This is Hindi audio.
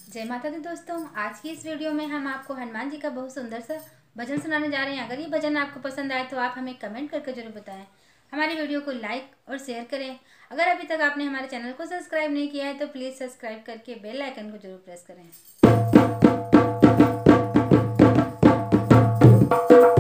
जय माता दी दोस्तों, आज की इस वीडियो में हम आपको हनुमान जी का बहुत सुंदर सा भजन सुनाने जा रहे हैं। अगर ये भजन आपको पसंद आए तो आप हमें कमेंट करके जरूर बताएं। हमारी वीडियो को लाइक और शेयर करें। अगर अभी तक आपने हमारे चैनल को सब्सक्राइब नहीं किया है तो प्लीज़ सब्सक्राइब करके बेल आइकन को जरूर प्रेस करें।